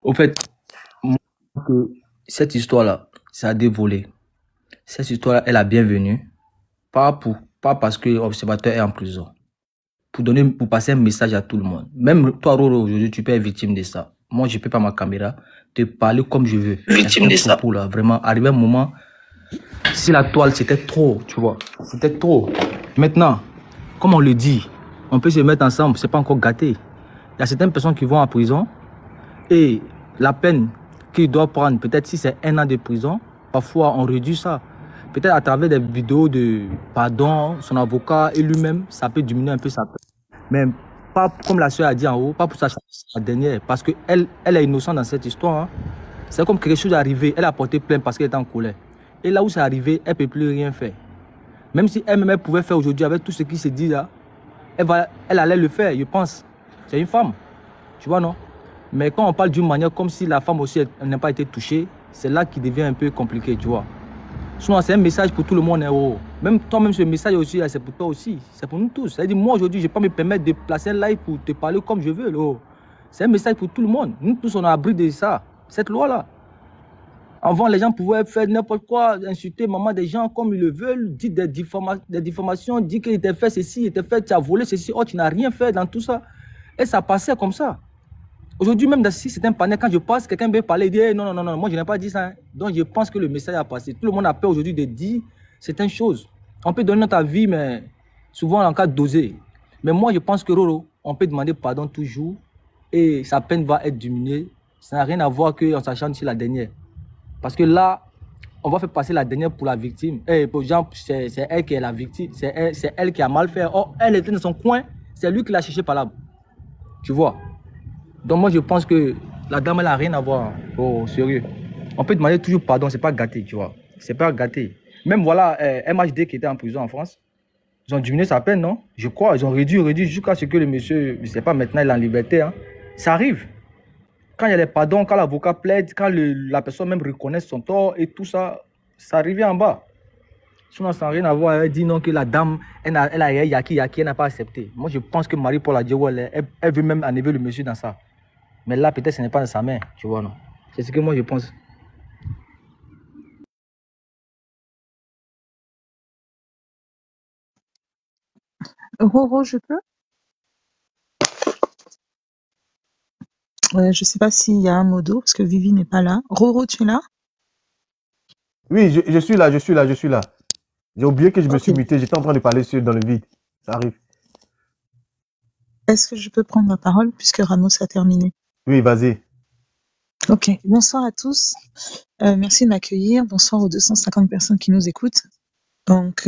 Au fait, moi, que cette histoire-là, ça a dévolé. Cette histoire est la bienvenue. Pas parce que l'observateur est en prison. Pour passer un message à tout le monde. Même toi, Roro, aujourd'hui, tu peux être victime de ça. Moi, je peux pas ma caméra te parler comme je veux. Victime de ça. Là, vraiment, arrivé un moment, si la toile, c'était trop, tu vois. C'était trop. Maintenant, comme on le dit, on peut se mettre ensemble, c'est pas encore gâté. Il y a certaines personnes qui vont en prison et la peine qu'ils doivent prendre, peut-être si c'est 1 an de prison, parfois on réduit ça. Peut-être à travers des vidéos de pardon, son avocat et lui-même, ça peut diminuer un peu sa peine. Mais pas comme la soeur a dit en haut, pas pour sa dernière, parce qu'elle est innocente dans cette histoire. Hein. C'est comme quelque chose est arrivé, elle a porté plainte parce qu'elle était en colère. Et là où c'est arrivé, elle ne peut plus rien faire. Même si elle-même pouvait faire aujourd'hui avec tout ce qui se dit là, elle allait le faire, je pense. C'est une femme, tu vois, non? Mais quand on parle d'une manière comme si la femme aussi n'a pas été touchée, c'est là qui devient un peu compliqué, tu vois. Sinon, c'est un message pour tout le monde. Hein, même toi-même, ce message aussi, c'est pour toi aussi. C'est pour nous tous. C'est-à-dire, moi, aujourd'hui, je ne vais pas me permettre de placer un live pour te parler comme je veux. C'est un message pour tout le monde. Nous tous, on a abri de ça, cette loi-là. Avant, les gens pouvaient faire n'importe quoi, insulter maman des gens comme ils le veulent, dire des diffamations, dire qu'il était fait ceci, il était fait, tu as volé ceci, oh, tu n'as rien fait dans tout ça. Et ça passait comme ça. Aujourd'hui, même si c'est un panel, quand je passe, quelqu'un veut parler, il dit hey, non, moi je n'ai pas dit ça. Hein. Donc je pense que le message a passé. Tout le monde a peur aujourd'hui de dire certaines choses. On peut donner notre avis, mais souvent en cas dosé. Mais moi je pense que Roro, on peut demander pardon toujours et sa peine va être diminuée. Ça n'a rien à voir qu'en sachant que c'est la dernière. Parce que là, on va faire passer la dernière pour la victime. Et pour exemple, c'est elle qui est la victime, c'est elle qui a mal fait. Oh, elle était dans son coin, c'est lui qui l'a cherché par là. Tu vois. Donc moi je pense que la dame elle n'a rien à voir. Oh sérieux. On peut demander toujours pardon, c'est pas gâté, tu vois. C'est pas gâté. Même voilà, MHD qui était en prison en France, ils ont diminué sa peine, non? Je crois, ils ont réduit jusqu'à ce que le monsieur, je sais pas, maintenant il est en liberté. Hein. Ça arrive. Quand il y a les pardons, quand l'avocat plaide, quand la personne même reconnaît son tort et tout ça, ça arrive en bas. Sinon, ça n'a rien à voir. Elle dit non que la dame, elle a yaki, elle n'a pas accepté. Moi, je pense que Marie-Paul a dit, ouais, elle veut même enlever le monsieur dans ça. Mais là, peut-être ce n'est pas dans sa main, tu vois, non. C'est ce que moi, je pense. Roro, je peux? Je ne sais pas s'il y a un modo, parce que Vivi n'est pas là. Roro, tu es là? Oui, je suis là. J'ai oublié que je me suis muté, j'étais en train de parler dans le vide. Ça arrive. Est-ce que je peux prendre la parole, puisque Ramos a terminé? Oui, vas-y. Ok, bonsoir à tous. Merci de m'accueillir. Bonsoir aux 250 personnes qui nous écoutent. Donc,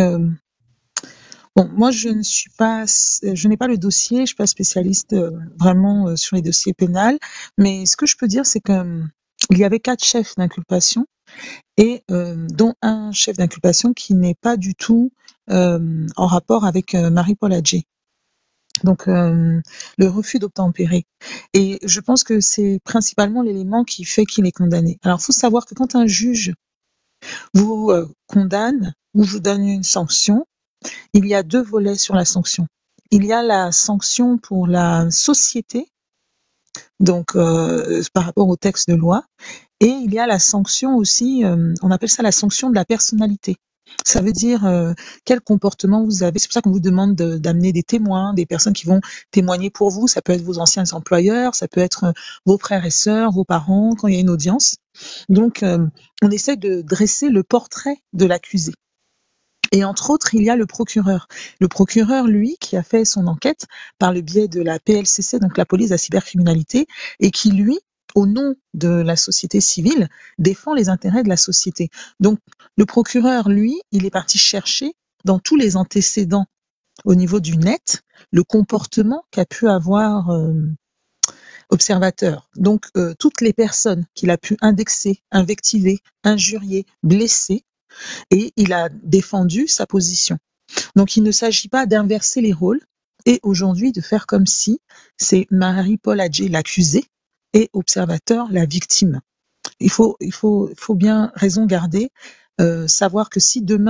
bon, moi, je n'ai pas le dossier, je ne suis pas spécialiste vraiment sur les dossiers pénals, mais ce que je peux dire, c'est que il y avait 4 chefs d'inculpation et dont un chef d'inculpation qui n'est pas du tout en rapport avec Marie-Paul Adjé. Donc, le refus d'obtempérer. Et je pense que c'est principalement l'élément qui fait qu'il est condamné. Alors, il faut savoir que quand un juge vous condamne ou vous donne une sanction, il y a 2 volets sur la sanction. Il y a la sanction pour la société, donc par rapport au texte de loi, et il y a la sanction aussi, on appelle ça la sanction de la personnalité. Ça veut dire quel comportement vous avez. C'est pour ça qu'on vous demande d'amener des témoins, des personnes qui vont témoigner pour vous. Ça peut être vos anciens employeurs, ça peut être vos frères et sœurs, vos parents, quand il y a une audience. Donc, on essaie de dresser le portrait de l'accusé. Et entre autres, il y a le procureur. Le procureur, lui, qui a fait son enquête par le biais de la PLCC, donc la police de la cybercriminalité, et qui, lui, au nom de la société civile, défend les intérêts de la société. Donc, le procureur, lui, il est parti chercher dans tous les antécédents au niveau du net le comportement qu'a pu avoir observateur. Donc, toutes les personnes qu'il a pu indexer, invectiver, injurier, blesser, et il a défendu sa position. Donc, il ne s'agit pas d'inverser les rôles et aujourd'hui de faire comme si c'est Marie-Paul Adjé l'accusé et observateur la victime. Il faut bien raison garder, savoir que si demain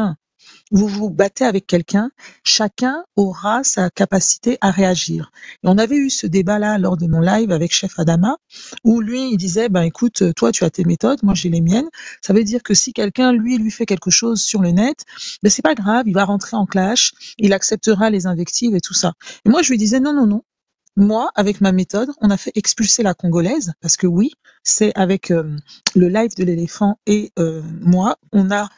vous vous battez avec quelqu'un, chacun aura sa capacité à réagir. Et on avait eu ce débat-là lors de mon live avec Chef Adama, où lui, il disait, ben écoute, toi, tu as tes méthodes, moi, j'ai les miennes. Ça veut dire que si quelqu'un, lui fait quelque chose sur le net, ben c'est pas grave, il va rentrer en clash, il acceptera les invectives et tout ça. Et moi, je lui disais, non, non, non. Moi, avec ma méthode, on a fait expulser la Congolaise, parce que oui, c'est avec le live de l'éléphant et moi, on a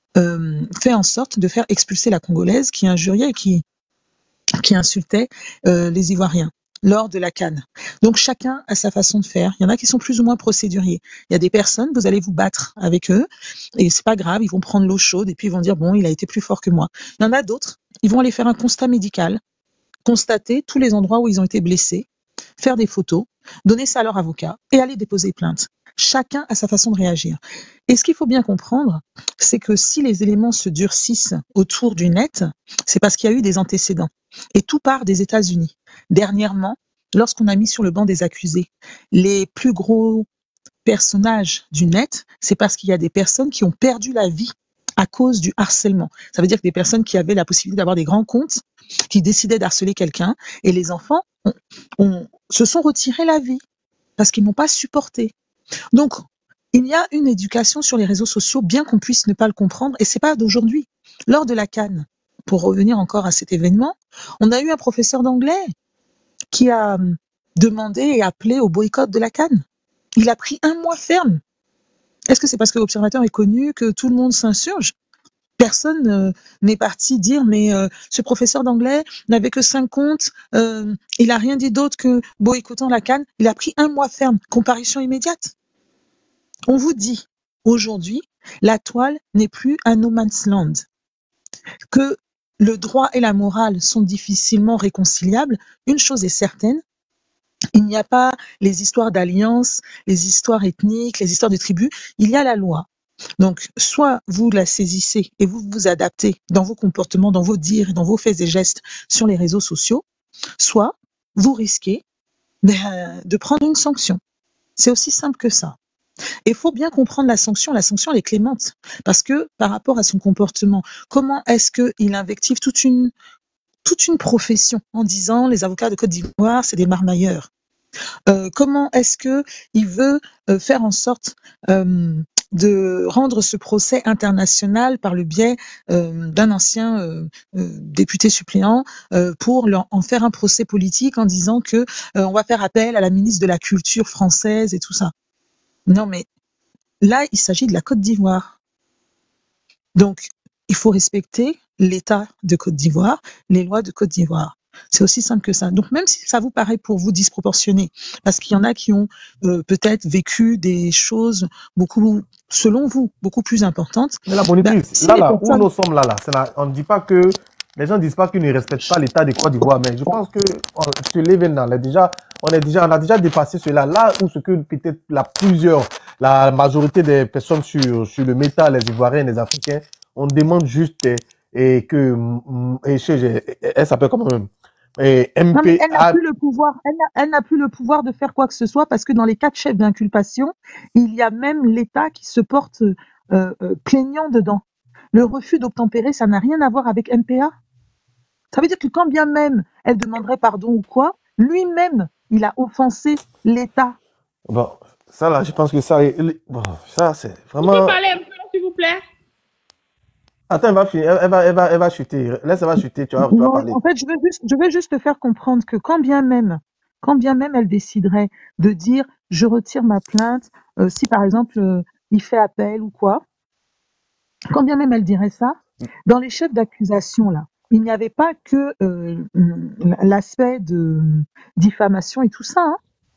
fait en sorte de faire expulser la Congolaise qui injuriait et qui insultait les Ivoiriens lors de la CAN. Donc chacun a sa façon de faire. Il y en a qui sont plus ou moins procéduriers. Il y a des personnes, vous allez vous battre avec eux et c'est pas grave, ils vont prendre l'eau chaude et puis ils vont dire bon, il a été plus fort que moi. Il y en a d'autres, ils vont aller faire un constat médical, constater tous les endroits où ils ont été blessés, faire des photos, donner ça à leur avocat et aller déposer plainte. Chacun a sa façon de réagir. Et ce qu'il faut bien comprendre, c'est que si les éléments se durcissent autour du net, c'est parce qu'il y a eu des antécédents. Et tout part des États-Unis. Dernièrement, lorsqu'on a mis sur le banc des accusés les plus gros personnages du net, c'est parce qu'il y a des personnes qui ont perdu la vie à cause du harcèlement. Ça veut dire que des personnes qui avaient la possibilité d'avoir des grands comptes, qui décidaient d'harceler quelqu'un, et les enfants se sont retirés la vie parce qu'ils n'ont pas supporté. Donc, il y a une éducation sur les réseaux sociaux, bien qu'on puisse ne pas le comprendre, et c'est pas d'aujourd'hui. Lors de la CAN, pour revenir encore à cet événement, on a eu un professeur d'anglais qui a demandé et appelé au boycott de la CAN. Il a pris 1 mois ferme. Est-ce que c'est parce que l'Observateur est connu que tout le monde s'insurge? Personne n'est parti dire mais ce professeur d'anglais n'avait que 5 comptes, il a rien dit d'autre que boycottant la CAN. Il a pris 1 mois ferme, comparution immédiate. On vous dit aujourd'hui, la toile n'est plus un no man's land, que le droit et la morale sont difficilement réconciliables. Une chose est certaine, il n'y a pas les histoires d'alliance, les histoires ethniques, les histoires de tribus, il y a la loi. Donc, soit vous la saisissez et vous vous adaptez dans vos comportements, dans vos dires, dans vos faits et gestes sur les réseaux sociaux, soit vous risquez de prendre une sanction. C'est aussi simple que ça. Et il faut bien comprendre la sanction elle est clémente. Parce que par rapport à son comportement, comment est-ce qu'il invective toute une profession en disant les avocats de Côte d'Ivoire, c'est des marmailleurs. Comment est-ce qu'il veut faire en sorte de rendre ce procès international par le biais d'un ancien député suppléant pour en faire un procès politique en disant que on va faire appel à la ministre de la Culture française et tout ça. Non, mais là, il s'agit de la Côte d'Ivoire. Donc, il faut respecter l'État de Côte d'Ivoire, les lois de Côte d'Ivoire. C'est aussi simple que ça. Donc, même si ça vous paraît pour vous disproportionné, parce qu'il y en a qui ont peut-être vécu des choses beaucoup, selon vous, beaucoup plus importantes. Mais la monitrice, si là, où nous sommes là, on ne dit pas que, les gens ne disent pas qu'ils ne respectent pas l'État de Côte d'Ivoire, mais je pense que ce l'événement, on a déjà dépassé cela. Là où ce que peut-être la majorité des personnes sur le méta, les Ivoiriens, les Africains, on demande juste elle s'appelle comment même MPA. Non, mais elle n'a plus le pouvoir. Elle n'a plus le pouvoir de faire quoi que ce soit parce que dans les 4 chefs d'inculpation, il y a même l'État qui se porte plaignant dedans. Le refus d'obtempérer, ça n'a rien à voir avec MPA. Ça veut dire que quand bien même elle demanderait pardon ou quoi, lui-même, il a offensé l'État. Bon, ça là, je pense que ça c'est vraiment... Vous pouvez parler un peu, s'il vous plaît? Attends, elle va chuter. Laisse, elle va chuter, tu vas parler. En fait, je veux juste te faire comprendre que quand bien même elle déciderait de dire je retire ma plainte, si par exemple il fait appel ou quoi, quand bien même elle dirait ça, dans les chefs d'accusation là, il n'y avait pas que l'aspect de diffamation et tout ça. Hein.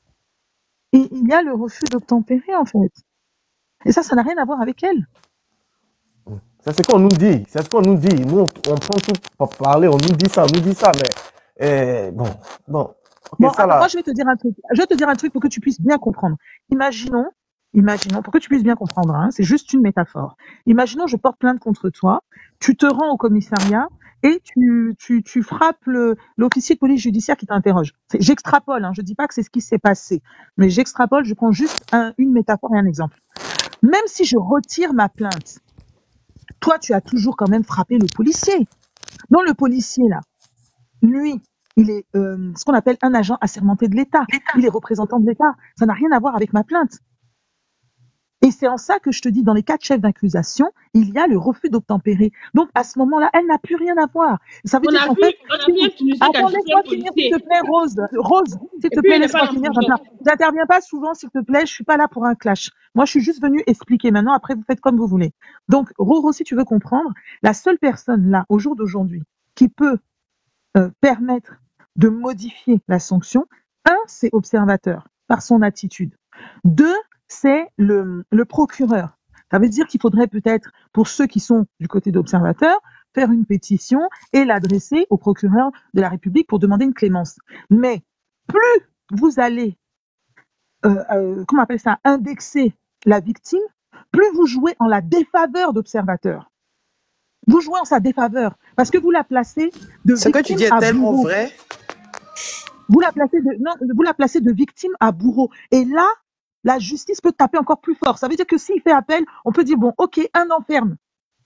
Et il y a le refus d'obtempérer en fait. Et ça n'a rien à voir avec elle. C'est ce qu'on nous dit. C'est ce qu'on nous dit. Nous, on prend tout pour parler. On nous dit ça, mais bon. Okay, ça, là... Moi, je vais te dire un truc pour que tu puisses bien comprendre. Imaginons, pour que tu puisses bien comprendre, hein, c'est juste une métaphore. Imaginons, je porte plainte contre toi, tu te rends au commissariat et tu frappes l'officier de police judiciaire qui t'interroge. J'extrapole, hein, je dis pas que c'est ce qui s'est passé, mais j'extrapole, je prends juste une métaphore et un exemple. Même si je retire ma plainte, toi, tu as toujours quand même frappé le policier. Non, le policier, là, lui, il est ce qu'on appelle un agent assermenté de l'État. Il est représentant de l'État. Ça n'a rien à voir avec ma plainte. Et c'est en ça que je te dis, dans les 4 chefs d'accusation, il y a le refus d'obtempérer. Donc, à ce moment-là, elle n'a plus rien à voir. Ça veut dire qu'en fait... Attends, laisse-moi finir, s'il te plaît, Rose. Rose, s'il te plaît, laisse-moi finir. J'interviens pas souvent, s'il te plaît. Je suis pas là pour un clash. Moi, je suis juste venue expliquer. Maintenant, après, vous faites comme vous voulez. Donc, Roro, si tu veux comprendre, la seule personne là, au jour d'aujourd'hui, qui peut permettre de modifier la sanction, 1, c'est observateur, par son attitude. 2, c'est le procureur. Ça veut dire qu'il faudrait peut-être, pour ceux qui sont du côté d'observateur, faire une pétition et l'adresser au procureur de la République pour demander une clémence. Mais plus vous allez, comment on appelle ça, indexer la victime, plus vous jouez en la défaveur d'observateur. Vous jouez en sa défaveur parce que vous la placez de Ce que tu dis est tellement vrai. Vous la placez de victime à bourreau. Et là, la justice peut taper encore plus fort. Ça veut dire que s'il fait appel, on peut dire, bon, ok, 1 an ferme.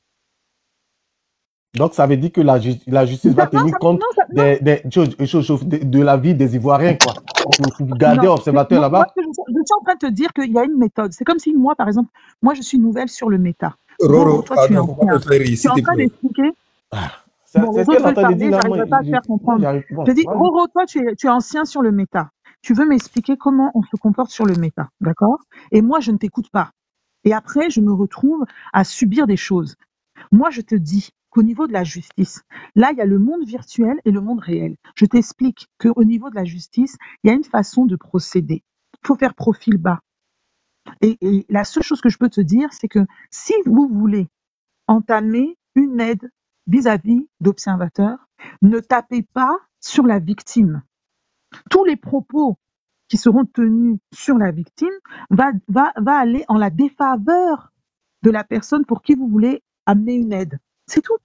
Donc, ça veut dire que la justice va tenir compte de la vie des Ivoiriens, quoi. Pour garder observateur là-bas. Je suis en train de te dire qu'il y a une méthode. C'est comme si moi, par exemple, moi, je suis nouvelle sur le méta. Roro, toi, tu es en train d'expliquer. C'est ce qu'elle est en train de dire là. J'arrive pas à faire comprendre. Je dis, Roro, toi, tu es ancien sur le méta. Tu veux m'expliquer comment on se comporte sur le méta, d'accord? Et moi, je ne t'écoute pas. Et après, je me retrouve à subir des choses. Moi, je te dis qu'au niveau de la justice, là, il y a le monde virtuel et le monde réel. Je t'explique qu'au niveau de la justice, il y a une façon de procéder. Il faut faire profil bas. Et la seule chose que je peux te dire, c'est que si vous voulez entamer une aide vis-à-vis d'observateurs, ne tapez pas sur la victime. Tous les propos qui seront tenus sur la victime va aller en la défaveur de la personne pour qui vous voulez amener une aide. C'est tout.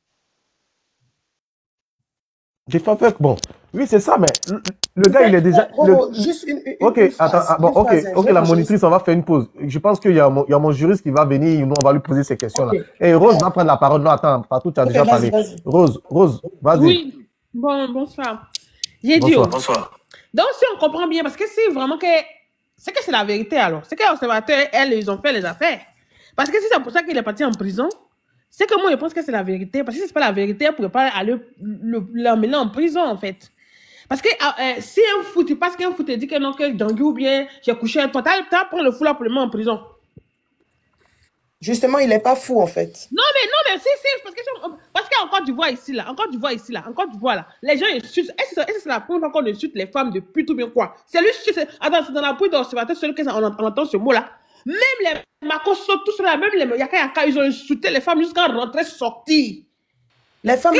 Défaveur, bon. Oui, c'est ça, mais le gars, il est déjà... Juste ok, attends, bon, ok, la monitrice, on va faire une pause. Je pense qu'il y a mon juriste qui va venir, nous, on va lui poser ces questions-là. Et Rose va prendre la parole. Non, attends, partout, tu as déjà parlé. Rose, vas-y. Oui, bonsoir. J'ai dit bonsoir. Donc, si on comprend bien, parce que c'est vraiment que c'est la vérité alors. C'est que les observateurs, ils ont fait les affaires. Parce que si c'est pour ça qu'il est parti en prison, c'est que moi, je pense que c'est la vérité. Parce que si c'est pas la vérité, elle ne pourrait pas aller l'emmener en prison, en fait. Parce que si un fou, tu passes qu'un fou te dit que non, que Dangui ou bien j'ai couché avec toi, t'as pris le fou là pour le mettre en prison. Justement, il n'est pas fou, en fait. Non, mais si, parce qu'en Côte d'Ivoire, ici, là, les gens insultent. Est-ce que c'est la première fois qu'on insulte les femmes depuis tout bien quoi? C'est lui, attends, c'est dans la bouille d'observateur, celui qu'on entend ce mot-là. Même les Makos, tout cela, même les Yaka, ils ont insulté les femmes jusqu'à rentrer, sortir. Les femmes...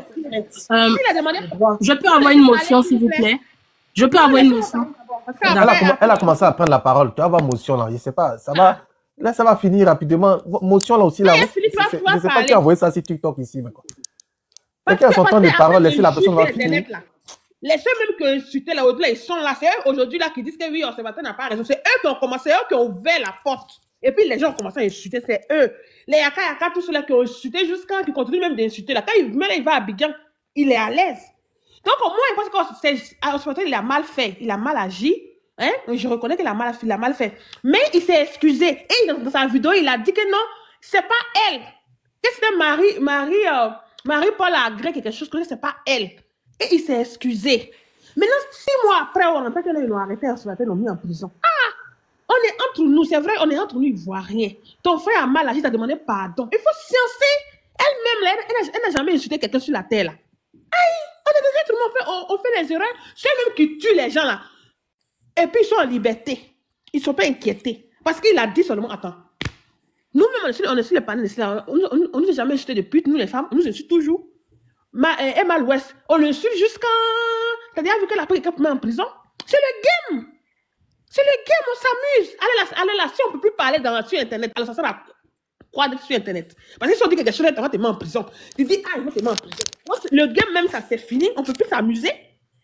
Je peux avoir une motion, s'il vous plaît? Je peux avoir une motion? Elle a commencé à prendre la parole. Tu vas avoir motion, là. Je sais pas, ça va... Là, ça va finir rapidement. Motion, là aussi, là. Je ne sais pas qui a envoyé ça sur TikTok ici, mais quoi. Quelqu'un a son temps de parole, laissez la personne va finir. Les ceux même qui ont insulté là, au-delà, ils sont là. C'est eux aujourd'hui là qui disent que oui, l'observateur n'a pas raison. C'est eux qui ont commencé, eux qui ont ouvert la porte. Et puis les gens ont commencé à insulter, c'est eux. Les Yaka, tous ceux-là qui ont insulté jusqu'à qui continuent même d'insulter. Là, quand il va à Abidjan, il est à l'aise. Donc au moins, je pense que l'observateur, il a mal fait, il a mal agi. Hein? Je reconnais qu'il a mal fait. Mais il s'est excusé. Et dans sa vidéo, il a dit que non, c'est pas elle. Que c'était Marie-Paul Agré, quelque chose que c'est pas elle. Et il s'est excusé. Maintenant, 6 mois après, on entend qu'ils l'ont arrêté, ils l'ont mis en prison. Ah! On est entre nous, c'est vrai, on est entre nous Ivoiriens. Ton frère a mal agi, t'as demandé pardon. Il faut sciencer. Elle-même, elle n'a jamais insulté quelqu'un sur la terre, là. Aïe! On est des êtres humains, on fait les erreurs. Ceux-mêmes qui tuent les gens, là. Et puis, ils sont en liberté. Ils ne sont pas inquiétés. Parce qu'il a dit seulement, attends. Nous-mêmes, on est sur les panneaux, on ne nous a jamais insulté de pute, nous les femmes, on nous insulte toujours. Emma l'Ouest, on l'insulte jusqu'à... C'est-à-dire, vu qu'elle a pris quelqu'un en prison, c'est le game. C'est le game, on s'amuse. Allez là, si on ne peut plus parler sur Internet, alors ça sert à quoi d'être sur Internet? Parce que si on dit quelque chose, on va te mettre en prison. Tu dis, ah, il va te mettre en prison. Le game même, ça c'est fini, on ne peut plus s'amuser.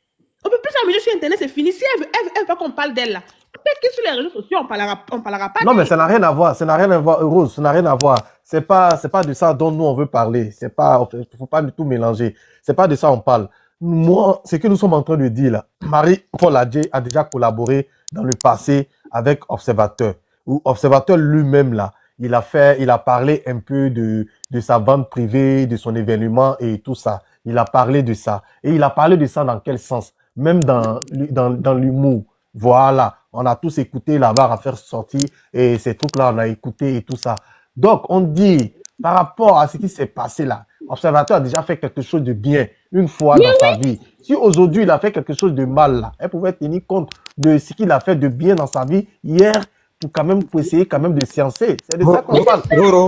On peut plus s'amuser sur Internet, c'est fini. Si elle veut qu'on parle d'elle là, peut-être que sur les réseaux sociaux, on parlera pas. Non, mais ça n'a rien à voir. Ça n'a rien à voir, Rose. Ça n'a rien à voir. C'est pas de ça dont nous on veut parler. C'est pas, faut pas du tout mélanger. C'est pas de ça on parle. Moi, ce que nous sommes en train de dire là, Marie-Paul Adjei a déjà collaboré dans le passé avec Observateur. Ou Observateur lui-même là, il a parlé un peu de sa vente privée, de son événement et tout ça. Il a parlé de ça. Et il a parlé de ça dans quel sens? Même dans l'humour. Voilà. On a tous écouté la barre à faire sortir et ces trucs-là, on a écouté et tout ça. Donc, on dit, par rapport à ce qui s'est passé là, Observateur a déjà fait quelque chose de bien une fois dans sa vie. Si aujourd'hui, il a fait quelque chose de mal là, elle pouvait tenir compte de ce qu'il a fait de bien dans sa vie hier pour essayer quand même de sciencer. C'est de ça qu'on parle.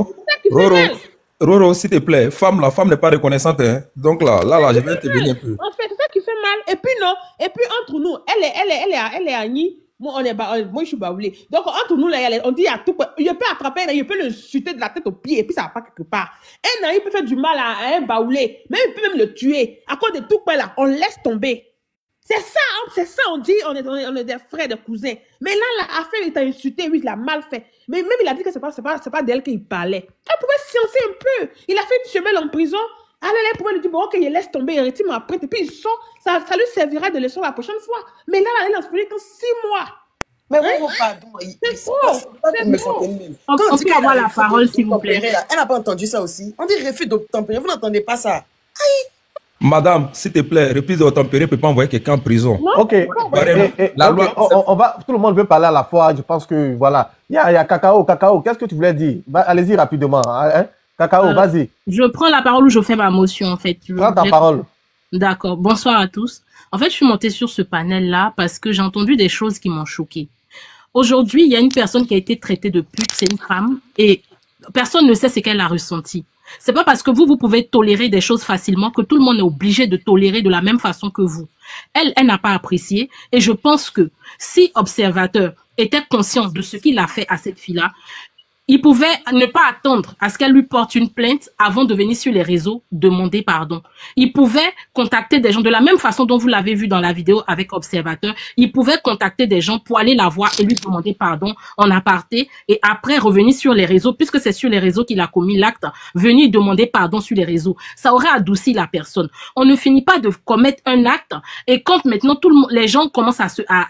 Roro, s'il te plaît, la femme n'est pas reconnaissante, hein. Donc là, je vais intervenir un peu. En fait, c'est ça qui fait mal. Et puis non, entre nous, elle est Annie. Moi, moi, je suis baoulé. Donc, entre nous, là, on dit à tout, je peux attraper, je peux le chuter de la tête aux pieds, et puis ça va pas quelque part. Il peut faire du mal à un baoulé, même il peut même le tuer. À cause de tout, là, on laisse tomber. C'est ça, on dit, on est des frères, des cousins. Mais là, l'affaire, il t'a insulté, oui, il a mal fait. Mais même, il a dit que c'est pas d'elle qu'il parlait. Elle pouvait sciencer un peu. Il a fait une semaine en prison. Alors, elle pouvait lui dire, bon, ok, il laisse tomber, il retire ma prête, et puis il sort, ça lui servira de leçon la prochaine fois. Mais là, elle a fait que 6 mois. Mais oui, pardon. C'est trop. On peut avoir la parole, s'il vous plaît. Elle n'a pas entendu ça aussi. On dit refus d'obtempérer, vous n'entendez pas ça. Aïe. Madame, s'il te plaît, refus d'obtempérer ne peut pas envoyer quelqu'un en prison. Ok. La loi, tout le monde veut parler à la fois. Je pense que, voilà. Il y a Cacao. Qu'est-ce que tu voulais dire? Allez-y rapidement. Hein? Cacao, vas-y. Je prends la parole ou je fais ma motion, en fait. Prends ta parole. D'accord. Bonsoir à tous. En fait, je suis montée sur ce panel-là parce que j'ai entendu des choses qui m'ont choquée. Aujourd'hui, il y a une personne qui a été traitée de pute, c'est une femme, et personne ne sait ce qu'elle a ressenti. C'est pas parce que vous pouvez tolérer des choses facilement que tout le monde est obligé de tolérer de la même façon que vous. Elle n'a pas apprécié, et je pense que si Observateur était conscient de ce qu'il a fait à cette fille-là, il pouvait ne pas attendre à ce qu'elle lui porte une plainte avant de venir sur les réseaux demander pardon. Il pouvait contacter des gens de la même façon dont vous l'avez vu dans la vidéo avec Observateur. Il pouvait contacter des gens pour aller la voir et lui demander pardon en aparté et après revenir sur les réseaux, puisque c'est sur les réseaux qu'il a commis l'acte, venir demander pardon sur les réseaux. Ça aurait adouci la personne. On ne finit pas de commettre un acte et quand maintenant les gens commencent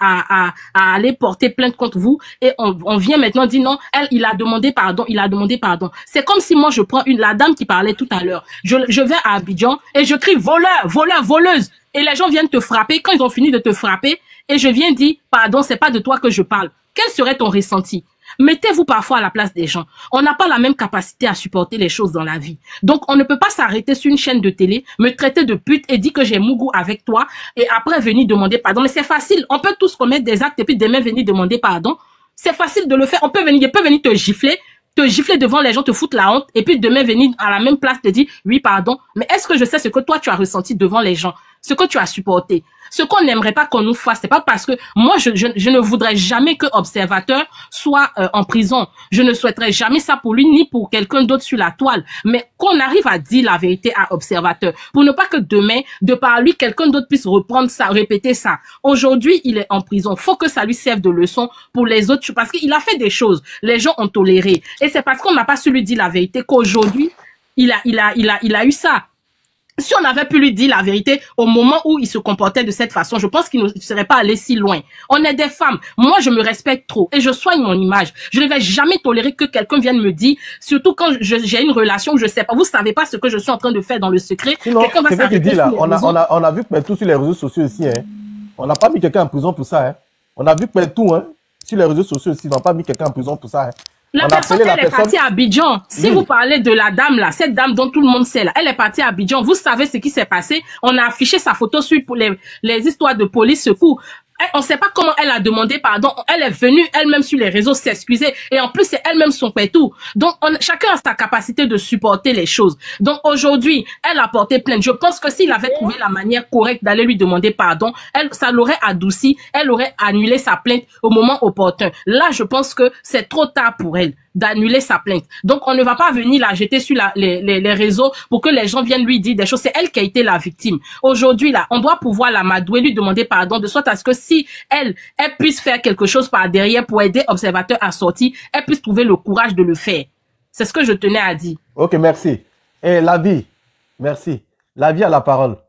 à aller porter plainte contre vous et on vient maintenant dire non, il a demandé pardon. C'est comme si moi je prends la dame qui parlait tout à l'heure. Je vais à Abidjan et je crie voleur, voleuse. Et les gens viennent te frapper. Quand ils ont fini de te frapper et je viens dire pardon, c'est pas de toi que je parle. Quel serait ton ressenti? Mettez-vous parfois à la place des gens. On n'a pas la même capacité à supporter les choses dans la vie. Donc, on ne peut pas s'arrêter sur une chaîne de télé, me traiter de pute et dire que j'ai mougou avec toi et après venir demander pardon. Mais c'est facile. On peut tous commettre des actes et puis demain venir demander pardon. C'est facile de le faire. Il peut venir te gifler devant les gens, te foutre la honte, et puis demain venir à la même place te dire, oui, pardon. Mais est-ce que je sais ce que toi tu as ressenti devant les gens? Ce que tu as supporté? Ce qu'on n'aimerait pas qu'on nous fasse, c'est pas parce que moi, je ne voudrais jamais que Observateur soit en prison. Je ne souhaiterais jamais ça pour lui, ni pour quelqu'un d'autre sur la toile. Mais qu'on arrive à dire la vérité à Observateur, pour ne pas que demain, de par lui, quelqu'un d'autre puisse reprendre ça, répéter ça. Aujourd'hui, il est en prison. Faut que ça lui serve de leçon pour les autres, parce qu'il a fait des choses. Les gens ont toléré. Et c'est parce qu'on n'a pas su lui dire la vérité qu'aujourd'hui, il a eu ça. Si on avait pu lui dire la vérité au moment où il se comportait de cette façon, je pense qu'il ne serait pas allé si loin. On est des femmes. Moi, je me respecte trop et je soigne mon image. Je ne vais jamais tolérer que quelqu'un vienne me dire, surtout quand j'ai une relation où je sais pas, vous savez pas ce que je suis en train de faire dans le secret. Sinon, c'est ce que tu dis là. On a vu que tout sur les réseaux sociaux aussi, hein. On n'a pas mis quelqu'un en prison pour ça, hein. On a vu que tout, hein. Sur les réseaux sociaux aussi, on n'a pas mis quelqu'un en prison pour ça, hein. La personne, elle est partie à Abidjan. Si vous parlez de la dame là, cette dame dont tout le monde sait là, elle est partie à Abidjan. Vous savez ce qui s'est passé. On a affiché sa photo sur les histoires de police secours. On ne sait pas comment elle a demandé pardon. Elle est venue elle-même sur les réseaux s'excuser. Et en plus, c'est elle-même son pétou. Donc, chacun a sa capacité de supporter les choses. Donc, aujourd'hui, elle a porté plainte. Je pense que s'il avait trouvé la manière correcte d'aller lui demander pardon, ça l'aurait adouci. Elle aurait annulé sa plainte au moment opportun. Là, je pense que c'est trop tard pour elle. d'annuler sa plainte. Donc, on ne va pas venir la jeter sur les réseaux pour que les gens viennent lui dire des choses. C'est elle qui a été la victime. Aujourd'hui, là, on doit pouvoir l'amadouer, lui demander pardon, de sorte à ce que si elle puisse faire quelque chose par derrière pour aider Observateur à sortir, elle puisse trouver le courage de le faire. C'est ce que je tenais à dire. Ok, merci. Et Lavi, merci. Lavi a la parole.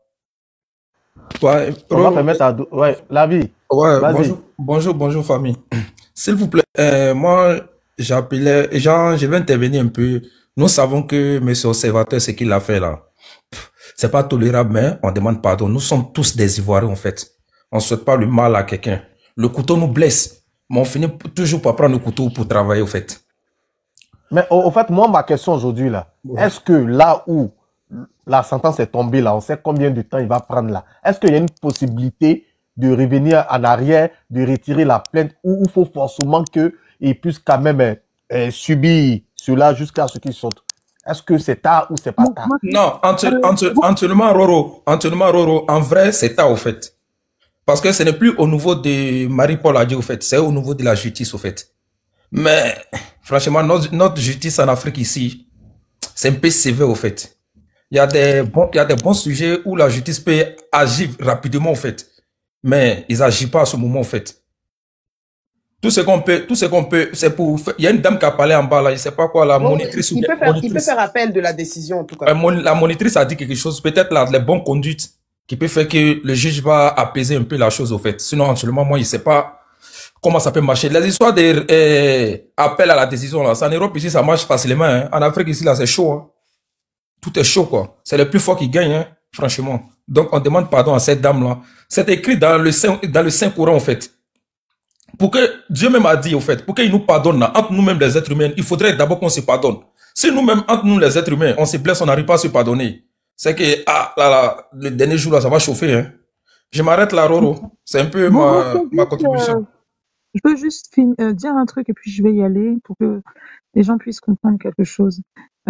Ouais, On va permettre à... Ouais, Lavi. Ouais, bonjour famille. S'il vous plaît, moi, j'appelais, je vais intervenir un peu. Nous savons que M. Observateur, ce qu'il a fait là, c'est pas tolérable, mais on demande pardon. Nous sommes tous des Ivoiriens, en fait. On ne souhaite pas le mal à quelqu'un. Le couteau nous blesse, mais on finit toujours par prendre le couteau pour travailler, au fait. Mais au fait, moi, ma question aujourd'hui, là, est-ce que là où la sentence est tombée, là, on sait combien de temps il va prendre là, est-ce qu'il y a une possibilité de revenir en arrière, de retirer la plainte, ou il faut forcément qu'il puisse quand même subir cela jusqu'à ce qu'il saute? Est-ce que c'est tard ou c'est pas tard? Non, entièrement Roro, en vrai, c'est tard, au fait. Parce que ce n'est plus au niveau de Marie-Paul Adjei, au fait, c'est au niveau de la justice, au fait. Mais, franchement, notre justice en Afrique ici, c'est un peu sévère, au fait. Il y a des bons sujets où la justice peut agir rapidement, au fait. Mais ils n'agissent pas à ce moment, au fait. Tout ce qu'on peut, c'est pour... Il y a une dame qui a parlé en bas, là, je ne sais pas quoi, la monitrice. Il peut faire appel de la décision, en tout cas. La monitrice a dit quelque chose, peut-être les bonnes conduites, qui peut faire que le juge va apaiser un peu la chose, au fait. Sinon, actuellement, moi, il ne sait pas comment ça peut marcher. Les histoires d'appel à la décision, là, en Europe, ici, ça marche facilement. Hein. En Afrique, ici, là, c'est chaud. Hein. Tout est chaud, quoi. C'est le plus fort qui gagne, hein, franchement. Donc, on demande pardon à cette dame-là. C'est écrit dans le Saint-Courant, en fait. Pour que Dieu même a dit, au fait, pour qu'il nous pardonne, là, entre nous-mêmes, les êtres humains, il faudrait d'abord qu'on se pardonne. Si nous-mêmes, entre nous, les êtres humains, on se blesse, on n'arrive pas à se pardonner. C'est que, le dernier jour, là, ça va chauffer, hein. Je m'arrête là, Roro. C'est un peu ma contribution. Je peux juste dire un truc et puis je vais y aller pour que les gens puissent comprendre quelque chose.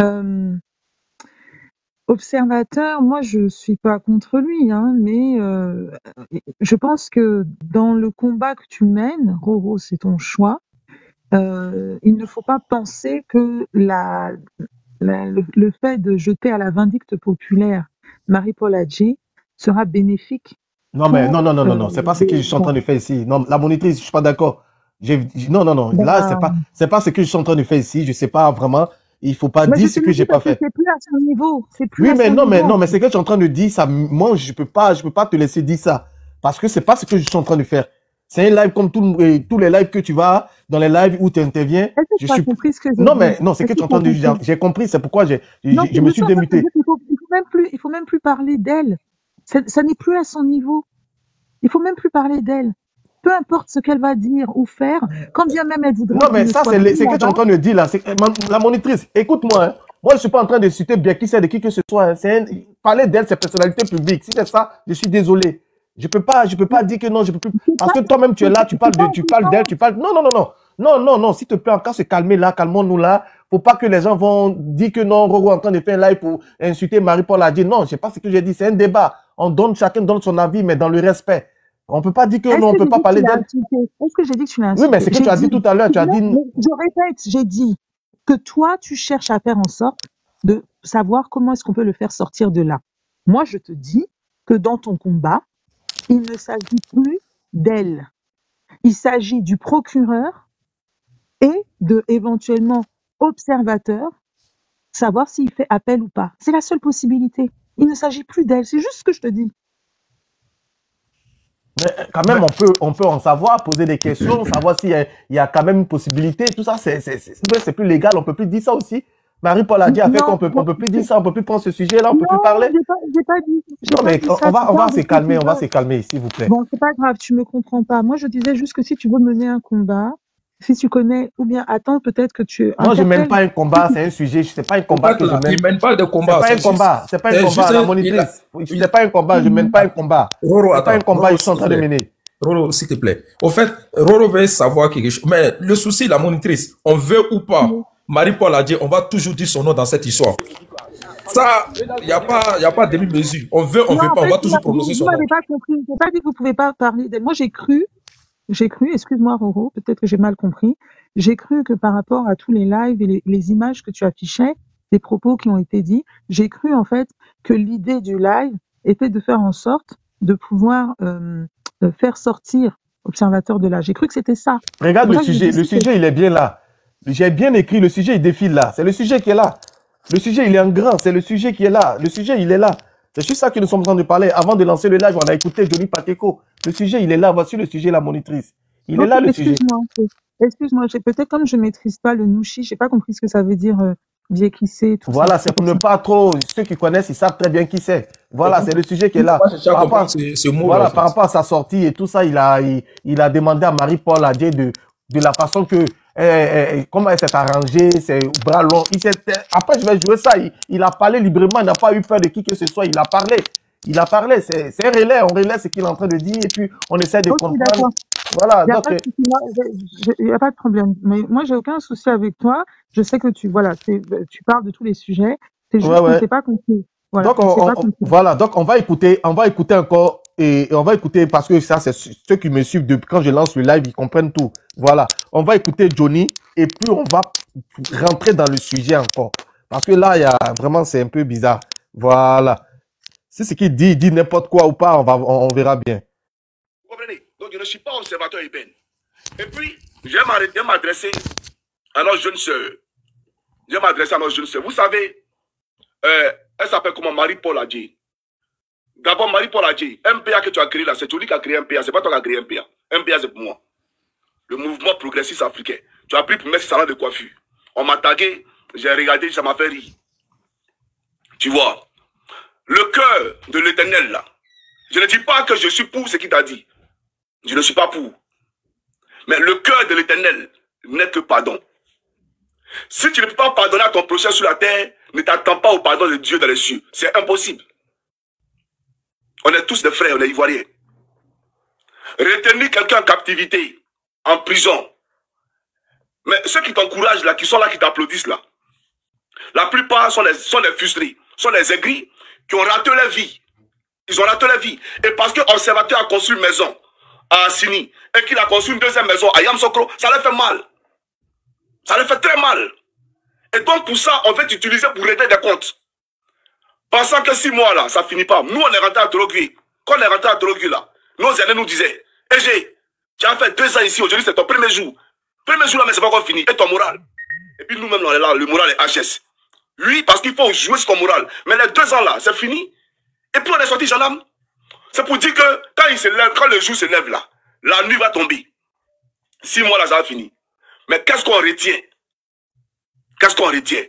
Observateur, moi je suis pas contre lui, hein, mais je pense que dans le combat que tu mènes, Roro, c'est ton choix. Il ne faut pas penser que le fait de jeter à la vindicte populaire Marie-Paul Adjei sera bénéfique. Non, mais non, c'est pas ce que je suis en train de faire ici. Non, la monitrice, je suis pas d'accord. Non, là, c'est pas ce que je suis en train de faire ici. Je sais pas vraiment. Il faut pas dire ce que j'ai pas fait. C'est plus à son niveau. Oui, mais non, mais ce que tu es en train de dire, ça, moi, je peux pas te laisser dire ça. Parce que c'est pas ce que je suis en train de faire. C'est un live comme tous les lives que tu vas, dans les lives où tu interviens. Est-ce que tu as compris ce que j'ai dit? Non, mais, non, c'est que tu es en train de dire. J'ai compris, c'est pourquoi je me suis démuté. Il faut même plus parler d'elle. Ça n'est plus à son niveau. Il faut même plus parler d'elle. Peu importe ce qu'elle va dire ou faire, quand bien même elle voudra... Non, mais ça, c'est ce que tu es en train de dire là. La monitrice, écoute-moi. Hein. Moi, je suis pas en train de citer bien qui c'est de qui que ce soit. Hein. Parler d'elle, c'est personnalité publique. Si c'est ça, je suis désolé. Je peux pas dire que non, je peux plus. Parce que toi-même, tu es là, tu parles d'elle, tu parles... Non, s'il te plaît, encore se calmer là, calmons-nous là. Faut pas que les gens vont dire que non, Roro est en train de faire un live pour insulter Marie-Paul Adjei. Non, je sais pas ce que j'ai dit. C'est un débat. Chacun donne son avis, mais dans le respect. On peut pas dire que non, on peut pas parler d'elle. Est-ce que j'ai dit que tu l'as insulté? Oui, mais c'est que tu as dit tout à l'heure, tu as dit... Je répète, j'ai dit que toi, tu cherches à faire en sorte de savoir comment est-ce qu'on peut le faire sortir de là. Moi, je te dis que dans ton combat, il ne s'agit plus d'elle. Il s'agit du procureur et de éventuellement observateur, savoir s'il fait appel ou pas. C'est la seule possibilité. Il ne s'agit plus d'elle. C'est juste ce que je te dis. Mais quand même, on peut en savoir, poser des questions, savoir s'il y a quand même une possibilité. Tout ça, c'est plus légal. On peut plus dire ça aussi. Marie-Paul Adjei a fait qu'on peut plus dire ça. On peut plus prendre ce sujet-là. On peut plus parler. J'ai pas dit. Non, mais on va se calmer. On va se calmer, s'il vous plaît. Bon, c'est pas grave. Tu me comprends pas. Moi, je disais juste que si tu veux mener un combat, si tu connais, ou bien attends, peut-être que tu... Non, je mène pas un combat, c'est un sujet, c'est pas un combat que je mène. Il mène pas de combat. C'est pas un combat, la monitrice. C'est pas un combat, je mène pas un combat. Roro, c'est pas un combat, ils sont en train de mener. Roro, s'il te plaît. Au fait, Roro veut savoir quelque chose. Mais le souci, la monitrice, on veut ou pas, Marie-Paul Adjei, on va toujours dire son nom dans cette histoire. Ça, il n'y a pas de demi-mesure. On veut pas, on va toujours prononcer son nom. Vous n'avez pas compris. Je n'ai pas dit que vous ne pouvez pas parler d'elle. Moi, j'ai cru excuse-moi Roro, peut-être que j'ai mal compris, j'ai cru que par rapport à tous les lives et les images que tu affichais, les propos qui ont été dits, j'ai cru en fait que l'idée du live était de faire en sorte de pouvoir faire sortir Observateur de là. J'ai cru que c'était ça. Regarde le sujet il est bien là. J'ai bien écrit, le sujet il défile là. C'est le sujet qui est là. Le sujet il est en grand, c'est le sujet qui est là. Le sujet il est là. C'est juste ça que nous sommes en train de parler. Avant de lancer le live, on a écouté Johnny Pacheco. Le sujet il est là. Voici le sujet, la monitrice. Il est là le sujet. Excuse-moi, peut-être comme je maîtrise pas le nouchi, j'ai pas compris ce que ça veut dire bien qui c'est. Voilà, c'est pour ne pas trop. Ceux qui connaissent, ils savent très bien qui c'est. Voilà, c'est le sujet qui est là. Par rapport à sa sortie et tout ça, il a demandé à Marie-Paul Adjei de la façon que comment elle s'est arrangée, ses bras longs. Après, je vais jouer ça. Il a parlé librement, il n'a pas eu peur de qui que ce soit. Il a parlé. C'est un relais. On relaie ce qu'il est en train de dire et puis on essaie de comprendre. Voilà, il n'y a pas de problème. Mais moi, j'ai aucun souci avec toi. Je sais que tu parles de tous les sujets. C'est juste qu'on ne s'est pas compris. Voilà, donc on va écouter encore et on va écouter parce que ça, c'est ceux qui me suivent depuis quand je lance le live, ils comprennent tout. Voilà, on va écouter Johnny et puis on va rentrer dans le sujet encore. Parce que là, vraiment, c'est un peu bizarre. Voilà. Si ce qu'il dit n'importe quoi ou pas, on verra bien. Vous comprenez? Donc, je ne suis pas observateur urbain. Et puis, je vais m'adresser à nos jeunes sœurs. Vous savez, elle s'appelle comment? Marie-Paul Adjei. D'abord, Marie-Paul Adjei, MPA que tu as créé là, c'est Johnny qui a créé MPA, c'est pas toi qui as créé MPA. MPA, c'est pour moi. Le mouvement progressiste africain. Tu as pris pour mettre salon de coiffure. On m'a tagué, j'ai regardé, ça m'a fait rire. Tu vois, le cœur de l'Éternel là, je ne dis pas que je suis pour ce qu'il t'a dit. Je ne suis pas pour. Mais le cœur de l'Éternel n'est que pardon. Si tu ne peux pas pardonner à ton prochain sur la terre, ne t'attends pas au pardon de Dieu dans les cieux. C'est impossible. On est tous des frères, on est ivoiriens. Retenir quelqu'un en captivité, en prison. Mais ceux qui t'encouragent là, qui sont là, qui t'applaudissent là, la plupart sont les frustrés, sont les aigris qui ont raté leur vie. Ils ont raté leur vie. Et parce que l'observateur a construit une maison à Assini et qu'il a construit une deuxième maison à Yamsokro, ça leur fait mal. Ça leur fait très mal. Et donc pour ça, on veut t'utiliser pour régler des comptes. Pensant que 6 mois là, ça finit pas. Nous, on est rentré à Torogui. Quand on est rentré à Torogui là, nos aînés nous disaient, EG, tu as fait 2 ans ici, aujourd'hui c'est ton premier jour. Premier jour là, mais c'est pas encore fini. Et ton moral. Et puis nous-mêmes, on est là, le moral est HS. Oui, parce qu'il faut jouer sur ton moral. Mais les 2 ans là, c'est fini. Et puis on est sorti gendarme. C'est pour dire que quand il se lève, quand le jour se lève là, la nuit va tomber. 6 mois là, ça va finir. Mais qu'est-ce qu'on retient? Qu'est-ce qu'on retient?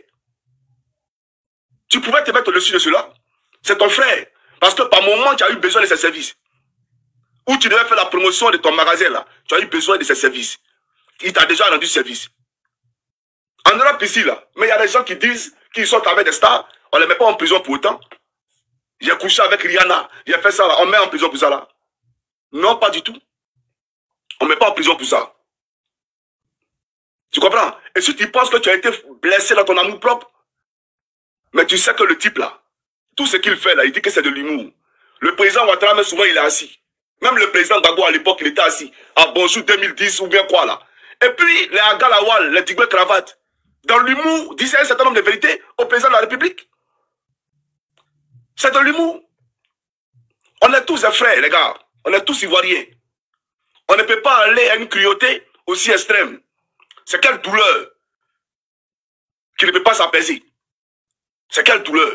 Tu pouvais te mettre au-dessus de cela. C'est ton frère. Parce que par moment, tu as eu besoin de ses services. Ou tu devais faire la promotion de ton magasin là. Tu as eu besoin de ses services. Il t'a déjà rendu service. En Europe ici là. Mais il y a des gens qui disent qu'ils sont avec des stars. On ne les met pas en prison pour autant. J'ai couché avec Rihanna. J'ai fait ça là. On met en prison pour ça là. Non, pas du tout. On ne met pas en prison pour ça. Tu comprends? Et si tu penses que tu as été blessé dans ton amour propre, mais tu sais que le type là, tout ce qu'il fait là, il dit que c'est de l'humour. Le président Ouattara, même souvent, il est assis. Même le président Gbagbo à l'époque, il était assis. À Bonjour 2010 ou bien quoi là. Et puis, les Agalawal, les Tigwe Cravate, dans l'humour, disaient un certain nombre de vérités au président de la République. C'est de l'humour. On est tous des frères, les gars. On est tous ivoiriens. On ne peut pas aller à une cruauté aussi extrême. C'est quelle douleur qui ne peut pas s'apaiser. C'est quelle douleur.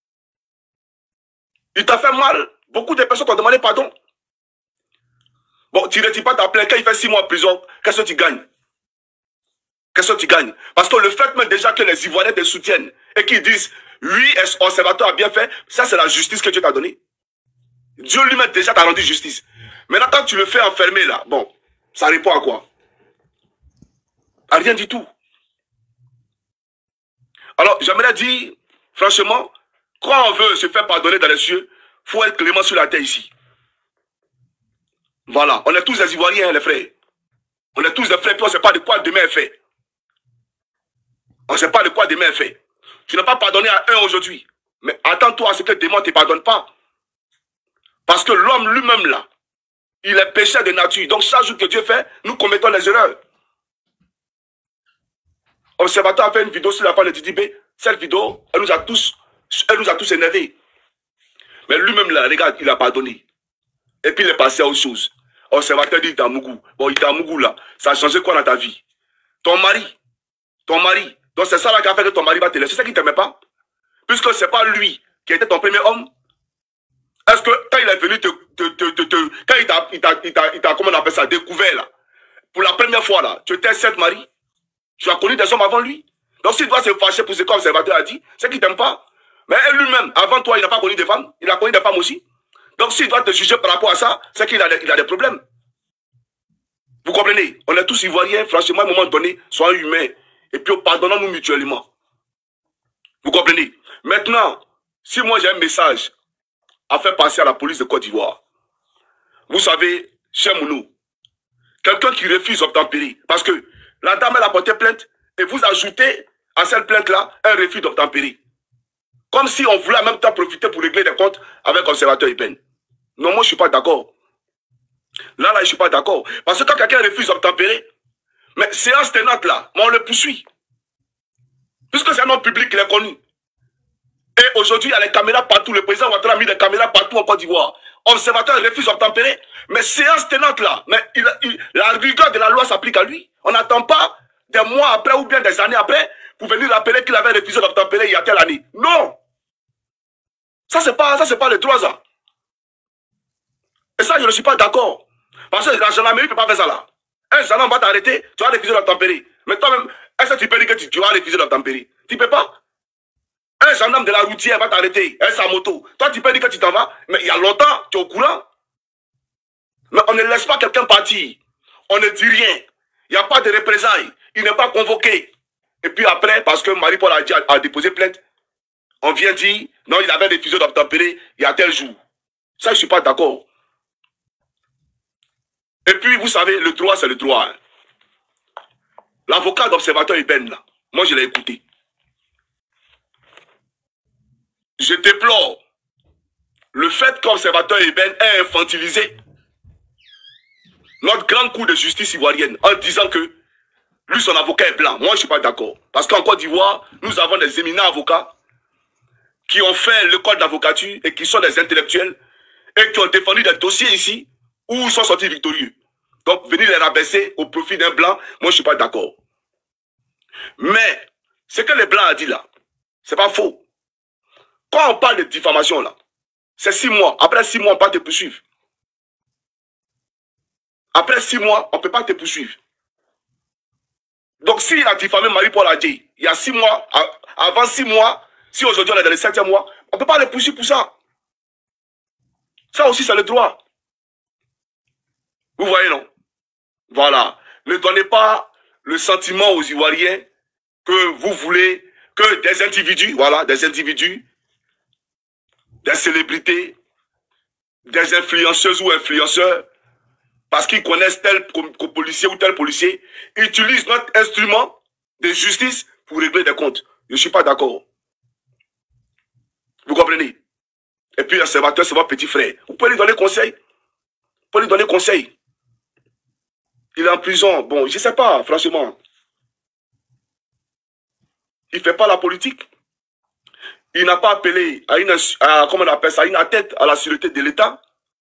Il t'a fait mal. Beaucoup de personnes t'ont demandé pardon. Bon, tu ne retires pas ta plainte. Quand il fait 6 mois en prison, qu'est-ce que tu gagnes? Qu'est-ce que tu gagnes? Parce que le fait même déjà que les Ivoiriens te soutiennent et qu'ils disent, oui, l'observateur a bien fait, ça c'est la justice que Dieu t'a donnée. Dieu lui-même déjà t'a rendu justice. Maintenant, quand tu le fais enfermer là, bon, ça répond à quoi? À rien du tout. Alors, j'aimerais dire, franchement, quand on veut se faire pardonner dans les cieux, il faut être clément sur la terre ici. Voilà, on est tous des Ivoiriens, les frères. On est tous des frères, puis on ne sait pas de quoi demain est fait. On ne sait pas de quoi demain est fait. Tu n'as pas pardonné à un aujourd'hui. Mais attends-toi à ce que demain ne te pardonne pas. Parce que l'homme lui-même là, Il est pécheur de nature. Donc, chaque jour que Dieu fait, nous commettons les erreurs. Observateur a fait une vidéo sur la femme de Didi B. Cette vidéo, elle nous a tous énervés. Mais lui-même, là, regarde, il a pardonné. Et puis, il est passé à autre chose. Observateur dit Itamougou. Bon, Itamougou, là, ça a changé quoi dans ta vie? Ton mari. Donc, c'est ça là qui a fait que ton mari va te laisser. C'est ça qui ne t'aimait pas? Puisque ce n'est pas lui qui était ton premier homme. Est-ce que quand il est venu quand il t'a, comment on appelle ça, découvert, là, pour la première fois, là, tu étais sept maris? Tu as connu des hommes avant lui? Donc, s'il doit se fâcher pour ce que l'observateur a dit, c'est qu'il ne t'aime pas. Mais lui-même, avant toi, il n'a pas connu des femmes. Il a connu des femmes aussi. Donc, s'il doit te juger par rapport à ça, c'est qu'il a des problèmes. Vous comprenez? On est tous ivoiriens, franchement, à un moment donné, soyons humains. Et puis, pardonnons-nous mutuellement. Vous comprenez? Maintenant, si moi j'ai un message à faire passer à la police de Côte d'Ivoire, vous savez, cher Mounou, quelqu'un qui refuse d'obtempérer, parce que la dame, elle a porté plainte, et vous ajoutez à cette plainte-là un refus d'obtempérer. Comme si on voulait en même temps profiter pour régler des comptes avec l'observateur Eben. Non, moi, je ne suis pas d'accord. Là, je ne suis pas d'accord. Parce que quand quelqu'un refuse d'obtempérer, mais séance tenante là, mais on le poursuit. Puisque c'est un homme public, il est connu. Et aujourd'hui, il y a les caméras partout. Le président Ouattara a mis des caméras partout en Côte d'Ivoire. Observateur refuse d'obtempérer, mais séance tenante là, mais la rigueur de la loi s'applique à lui. On n'attend pas des mois après ou bien des années après pour venir rappeler qu'il avait refusé d'obtempérer il y a telle année. Non! Ça, c'est pas le droit, ça. Et ça, je ne suis pas d'accord. Parce que la gendarmerie ne peut pas faire ça là. Un gendarme va t'arrêter, tu vas refuser d'obtempérer. Mais toi-même, est-ce que tu peux dire que tu vas refuser d'obtempérer? Tu ne peux pas. Un gendarme de la routière va t'arrêter, avec sa moto. Toi, tu peux dire que tu t'en vas, mais il y a longtemps, tu es au courant. Mais on ne laisse pas quelqu'un partir. On ne dit rien. Il n'y a pas de représailles. Il n'est pas convoqué. Et puis après, parce que Marie-Paul a déposé plainte, on vient dire, non, il avait refusé d'obtempérer il y a tel jour. Ça, je ne suis pas d'accord. Et puis, vous savez, le droit, c'est le droit. Hein. L'avocat d'observateur Eben, là, moi, je l'ai écouté. Je déplore le fait qu'observateur Eben ait infantilisé notre grande cour de justice ivoirienne en disant que lui, son avocat est blanc. Moi, je ne suis pas d'accord. Parce qu'en Côte d'Ivoire, nous avons des éminents avocats qui ont fait l'école d'avocature et qui sont des intellectuels et qui ont défendu des dossiers ici où ils sont sortis victorieux. Donc, venir les rabaisser au profit d'un blanc, moi, je ne suis pas d'accord. Mais, ce que les blancs ont dit là, ce n'est pas faux. Quand on parle de diffamation là, c'est 6 mois. Après 6 mois, on ne peut pas te poursuivre. Après 6 mois, on ne peut pas te poursuivre. Donc, s'il a diffamé Marie-Paul Adjei, il y a 6 mois, avant 6 mois, si aujourd'hui on est dans le 7e mois, on ne peut pas le poursuivre pour ça. Ça aussi, c'est le droit. Vous voyez, non? Voilà. Ne donnez pas le sentiment aux Ivoiriens que vous voulez que des individus, voilà, des individus, des célébrités, des influenceuses ou influenceurs, parce qu'ils connaissent tel policier ou tel policier, utilisent notre instrument de justice pour régler des comptes. Je ne suis pas d'accord. Vous comprenez? Et puis l'observateur, c'est votre petit frère. Vous pouvez lui donner conseil. Vous pouvez lui donner conseil. Il est en prison. Bon, je ne sais pas, franchement. Il ne fait pas la politique. Il n'a pas appelé comment on appelle ça, une atteinte à la sûreté de l'État.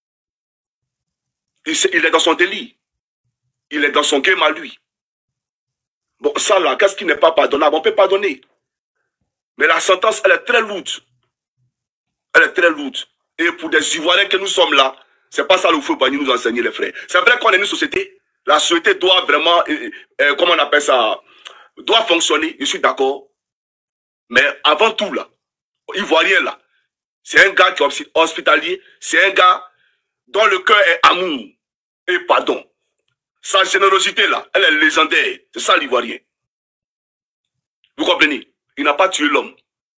Il est dans son délit. Il est dans son game à lui. Bon, ça là, qu'est-ce qui n'est pas pardonnable? On peut pardonner. Mais la sentence, elle est très lourde. Elle est très lourde. Et pour des Ivoiriens que nous sommes là, c'est pas ça le feu Bagni nous enseigner, les frères. C'est vrai qu'on est une société. La société doit vraiment, comment on appelle ça, doit fonctionner. Je suis d'accord. Mais avant tout, là, Ivoirien, là, c'est un gars qui est hospitalier. C'est un gars dont le cœur est amour et pardon. Sa générosité, là, elle est légendaire. C'est ça l'Ivoirien. Vous comprenez? Il n'a pas tué l'homme.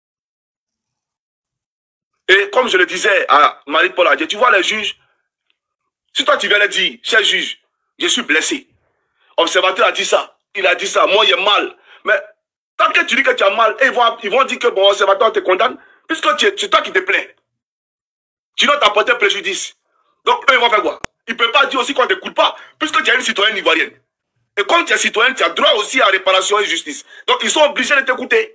Et comme je le disais à Marie-Paul Adjei, tu vois les juges, si toi tu viens leur dire, cher juge, je suis blessé. Observateur a dit ça, il a dit ça, moi j'ai mal. Mais tant que tu dis que tu as mal, ils vont dire que bon, observateur te condamne, puisque c'est toi qui te plains. Tu dois t'apporter préjudice. Donc eux, ils vont faire quoi? Il ne peut pas dire aussi qu'on ne t'écoute pas, puisque tu es une citoyenne ivoirienne. Et comme tu es citoyenne, tu as droit aussi à réparation et justice. Donc, ils sont obligés de t'écouter.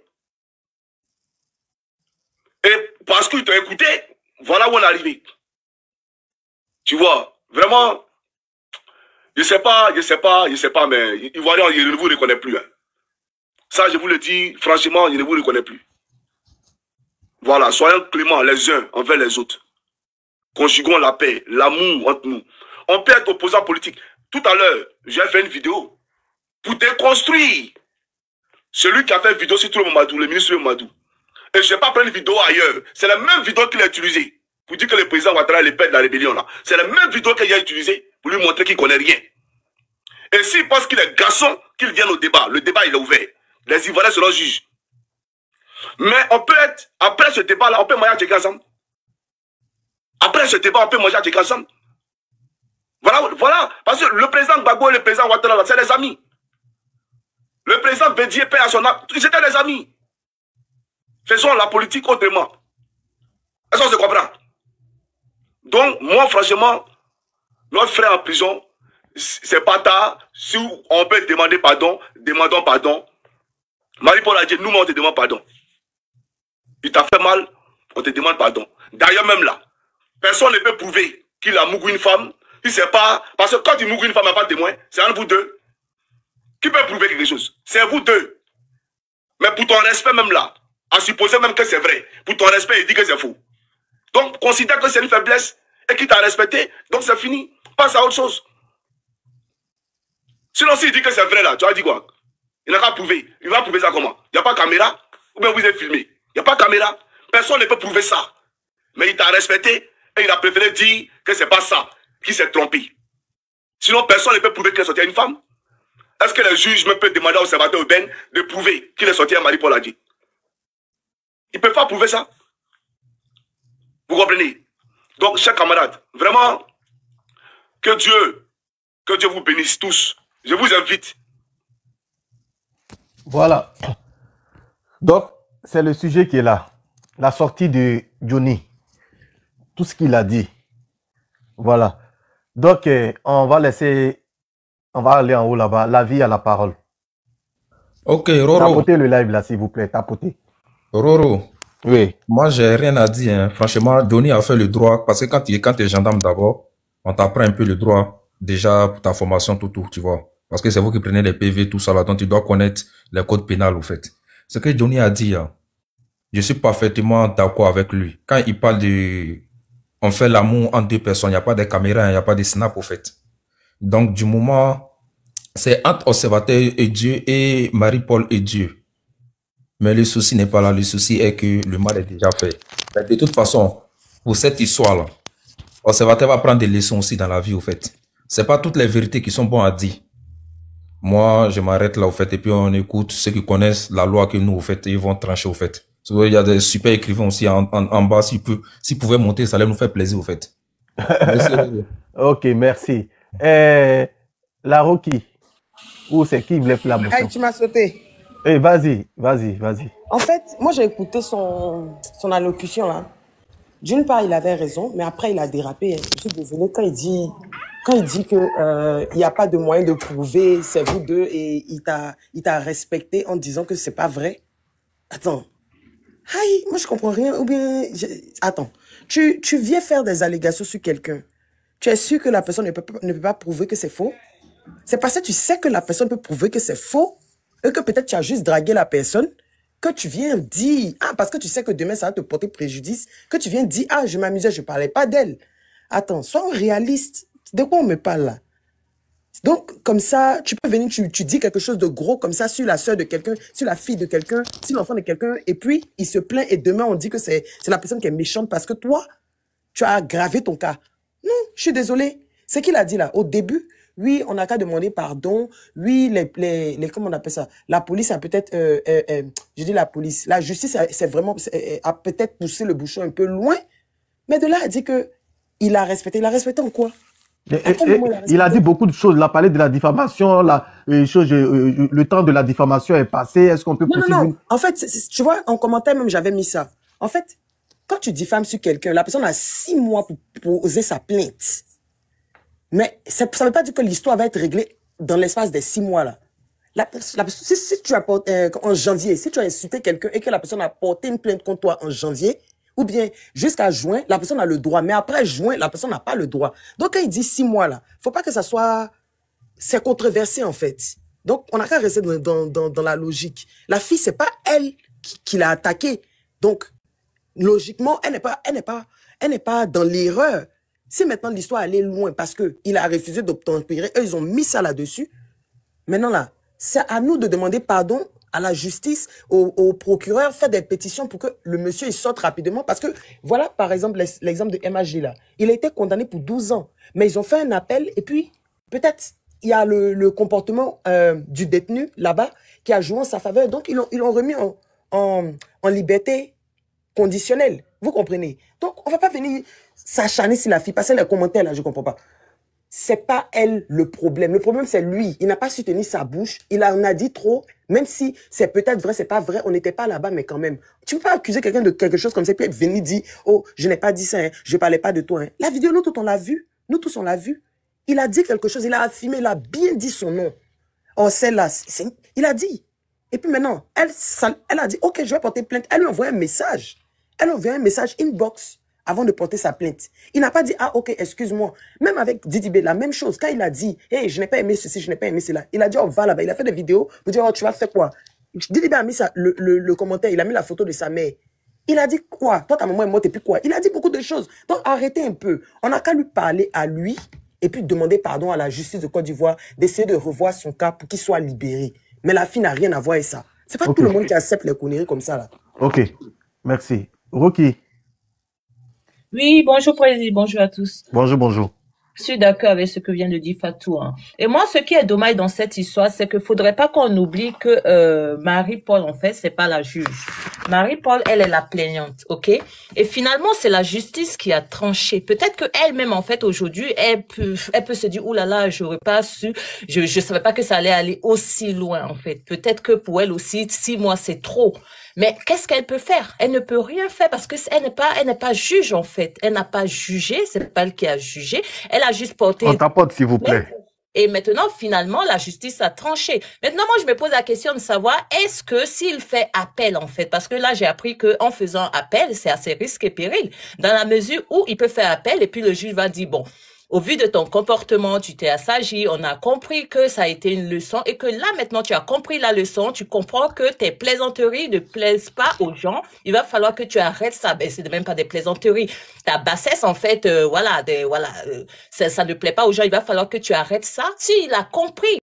Et parce qu'ils t'ont écouté, voilà où on est arrivé. Tu vois, vraiment, je sais pas, mais Ivoirien, je ne vous reconnais plus. Hein. Ça, je vous le dis, franchement, je ne vous reconnais plus. Voilà, soyons cléments les uns envers les autres. Conjuguons la paix, l'amour entre nous. On peut être opposant politique. Tout à l'heure, j'ai fait une vidéo pour déconstruire celui qui a fait une vidéo sur Mamadou, le ministre Mamadou. Et je n'ai pas pris une vidéo ailleurs. C'est la même vidéo qu'il a utilisée pour dire que le président Ouattara est le père de la rébellion. C'est la même vidéo qu'il a utilisée pour lui montrer qu'il ne connaît rien. Et s'il pense qu'il est garçon, qu'il vienne au débat. Le débat, il est ouvert. Les Ivoiriens seront juges. Mais on peut être, après ce débat-là, on peut manger à Tchèque ensemble. Après ce débat, on peut manger à Tchèque ensemble. Voilà. Parce que le président Gbagbo et le président Ouattara, c'est des amis. Le président Bédié, père à son âme, c'était des amis. Faisons la politique autrement. Est-ce qu'on se comprend? Donc, moi, franchement, notre frère en prison, c'est pas tard. Si on peut demander pardon, demandons pardon. Marie-Paul a dit, nous, on te demande pardon. Il t'a fait mal, on te demande pardon. D'ailleurs, même là, personne ne peut prouver qu'il a mougou une femme. Il ne sait pas. Parce que quand il mougou une femme, il n'y a pas de témoin. C'est un de vous deux. Qui peut prouver quelque chose? C'est vous deux. Mais pour ton respect, même là, à supposer même que c'est vrai, pour ton respect, il dit que c'est faux. Donc, considère que c'est une faiblesse et qu'il t'a respecté. Donc, c'est fini. Passe à autre chose. Sinon, s'il dit que c'est vrai là, tu vas dire quoi? Il n'a qu'à prouver. Il va prouver ça comment? Il n'y a pas de caméra? Ou bien vous êtes filmé? Il n'y a pas de caméra? Personne ne peut prouver ça. Mais il t'a respecté et il a préféré dire que c'est pas ça, qu'il s'est trompé. Sinon, personne ne peut prouver qu'il est sorti à une femme. Est-ce que les juges me peuvent demander au observateur Ben de prouver qu'il est sorti à Marie-Paul Adji? Ils ne peuvent pas prouver ça. Vous comprenez? Donc, chers camarades, vraiment, que Dieu vous bénisse tous. Je vous invite. Voilà. Donc, c'est le sujet qui est là. La sortie de Johnny. Tout ce qu'il a dit. Voilà. Donc, on va aller en haut là-bas. La vie à la parole. Ok, Roro. Tapotez le live là, s'il vous plaît. Tapotez. Roro. Oui. Moi, j'ai rien à dire. Hein. Franchement, Johnny a fait le droit. Parce que quand tu es gendarme d'abord, on t'apprend un peu le droit. Déjà, pour ta formation, tout, tu vois. Parce que c'est vous qui prenez les PV, tout ça là. Donc, tu dois connaître les codes pénals, au fait. Ce que Johnny a dit, hein, je suis parfaitement d'accord avec lui. Quand il parle de... On fait l'amour entre deux personnes. Il n'y a pas de caméra, il n'y a pas de snap, au fait. Donc, du moment... C'est entre observateur et Dieu et Marie-Paul et Dieu. Mais le souci n'est pas là. Le souci est que le mal est déjà fait. Mais de toute façon, pour cette histoire-là, l'observateur va prendre des leçons aussi dans la vie, au fait. C'est pas toutes les vérités qui sont bonnes à dire. Moi, je m'arrête là, au fait, et puis on écoute ceux qui connaissent la loi que nous, au fait, ils vont trancher, au fait. Il y a des super écrivains aussi en bas. S'ils pouvaient monter, ça allait nous faire plaisir, au fait. Merci. Ok, merci. La Rocky. Ou c'est qui voulait faire la motion? Hey, tu m'as sauté. Eh, vas-y. En fait, moi, j'ai écouté son allocution, là. D'une part, il avait raison, mais après, il a dérapé. Je suis désolée, quand il dit que il n'y a pas de moyen de prouver, c'est vous deux, et il t'a respecté en disant que c'est pas vrai. Attends. Aïe, moi, je comprends rien. Ou bien, attends. Tu viens faire des allégations sur quelqu'un. Tu es sûr que la personne ne peut pas prouver que c'est faux? C'est parce que tu sais que la personne peut prouver que c'est faux et que peut-être tu as juste dragué la personne que tu viens dire, parce que tu sais que demain ça va te porter préjudice, que tu viens dire, je m'amusais, je parlais pas d'elle. Attends, sois réaliste. De quoi on me parle là? Donc, comme ça, tu peux venir, tu dis quelque chose de gros comme ça sur la sœur de quelqu'un, sur la fille de quelqu'un, sur l'enfant de quelqu'un, et puis il se plaint et demain on dit que c'est la personne qui est méchante parce que toi, tu as aggravé ton cas. Non, je suis désolée. C'est qu'il a dit là, au début, oui, on n'a qu'à demander pardon. Oui, comment on appelle ça? La police a peut-être, je dis la police, la justice a peut-être poussé le bouchon un peu loin. Mais de là, il dit que il a respecté en quoi? Il a dit beaucoup de choses. Il a parlé de la diffamation, le temps de la diffamation est passé. Est-ce qu'on peut poursuivre? Non. En fait, tu vois, en commentaire même, j'avais mis ça. En fait, quand tu diffames sur quelqu'un, la personne a 6 mois pour poser sa plainte. Mais ça ne veut pas dire que l'histoire va être réglée dans l'espace des 6 mois, là. Si tu as en janvier, si tu as insulté quelqu'un et que la personne a porté une plainte contre toi en janvier, ou bien jusqu'à juin, la personne a le droit. Mais après juin, la personne n'a pas le droit. Donc, quand il dit 6 mois, là, faut pas que ça soit... C'est controversé, en fait. Donc, on n'a qu'à rester dans la logique. La fille, c'est pas elle qui l'a attaqué. Donc, logiquement, elle n'est pas dans l'erreur. Si maintenant l'histoire allait loin parce qu'il a refusé d'obtempérer, eux, ils ont mis ça là-dessus. Maintenant, là, c'est à nous de demander pardon à la justice, au procureur, faire des pétitions pour que le monsieur il sorte rapidement. Parce que, voilà, par exemple, l'exemple de MAG, là. Il a été condamné pour 12 ans. Mais ils ont fait un appel et puis, peut-être, il y a le comportement du détenu là-bas qui a joué en sa faveur. Donc, ils l'ont remis en liberté conditionnelle. Vous comprenez? Donc, on ne va pas venir s'acharner sur la fille. Parce que les commentaires, là, je ne comprends pas. C'est pas elle le problème. Le problème, c'est lui. Il n'a pas su tenir sa bouche. Il en a dit trop. Même si c'est peut-être vrai, c'est pas vrai. On n'était pas là-bas, mais quand même. Tu ne peux pas accuser quelqu'un de quelque chose comme ça, puis venir dire, oh, je n'ai pas dit ça, hein, je parlais pas de toi. Hein. La vidéo, nous tous, on l'a vu. Nous tous, on l'a vu. Il a dit quelque chose, il a affirmé, il a bien dit son nom. Oh, celle-là, il a dit. Et puis maintenant, elle a dit, ok, je vais porter plainte. Elle lui a envoyé un message. Elle a envoyé un message inbox avant de porter sa plainte. Il n'a pas dit, ah, ok, excuse-moi. Même avec Didi B, la même chose. Quand il a dit, hey, je n'ai pas aimé ceci, je n'ai pas aimé cela. Il a dit, oh, va là-bas. Il a fait des vidéos pour dire, oh, tu vas faire quoi? Didi B a mis le commentaire, il a mis la photo de sa mère. Il a dit quoi? Toi, ta maman est morte et puis quoi? Il a dit beaucoup de choses. Donc, arrêtez un peu. On n'a qu'à lui parler à lui et puis demander pardon à la justice de Côte d'Ivoire d'essayer de revoir son cas pour qu'il soit libéré. Mais la fille n'a rien à voir avec ça. C'est pas tout le monde qui accepte les conneries comme ça, là. Ok. Merci. Rocky. Oui, bonjour Président, bonjour à tous. Bonjour, bonjour. Je suis d'accord avec ce que vient de dire Fatou. Hein. Et moi, ce qui est dommage dans cette histoire, c'est qu'il faudrait pas qu'on oublie que Marie-Paul, en fait, c'est pas la juge. Marie-Paul, elle est la plaignante, ok? Et finalement, c'est la justice qui a tranché. Peut-être que elle-même, en fait, aujourd'hui, elle peut se dire, oulala, j'aurais pas su, je savais pas que ça allait aller aussi loin, en fait. Peut-être que pour elle aussi, 6 mois, c'est trop. Mais qu'est-ce qu'elle peut faire? Elle ne peut rien faire parce que elle n'est pas juge, en fait. Elle n'a pas jugé, c'est pas elle qui a jugé. Elle a juste porté... On tapote, s'il vous plaît. Et maintenant, finalement, la justice a tranché. Maintenant, moi, je me pose la question de savoir, est-ce que s'il fait appel, en fait, parce que là, j'ai appris qu'en faisant appel, c'est à ses risques et périls, dans la mesure où il peut faire appel et puis le juge va dire, bon, au vu de ton comportement, tu t'es assagi, on a compris que ça a été une leçon et que là, maintenant, tu as compris la leçon, tu comprends que tes plaisanteries ne plaisent pas aux gens. Il va falloir que tu arrêtes ça. Ben, c'est même pas des plaisanteries. Ta bassesse, en fait, ça ne plaît pas aux gens. Il va falloir que tu arrêtes ça. S'il a compris